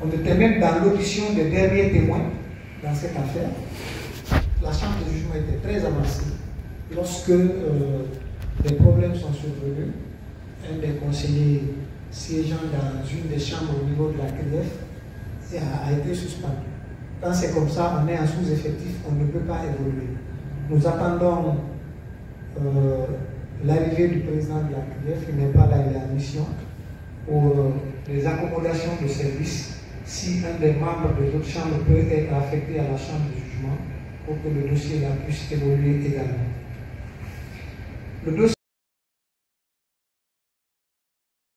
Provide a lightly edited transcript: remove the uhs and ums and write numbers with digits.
On était même dans l'audition des derniers témoins dans cette affaire. La chambre de jugement était très avancée. Lorsque les problèmes sont survenus, un des conseillers siégeant dans une des chambres au niveau de la CREF a été suspendu. Quand c'est comme ça, on est en sous-effectif, on ne peut pas évoluer. Nous attendons l'arrivée du président de la CREF, qui n'est pas là, il est en mission, pour les accommodations de service. Si un des membres de l'autre chambre peut être affecté à la chambre de jugement, pour que le dossier là puisse évoluer également. Le dossier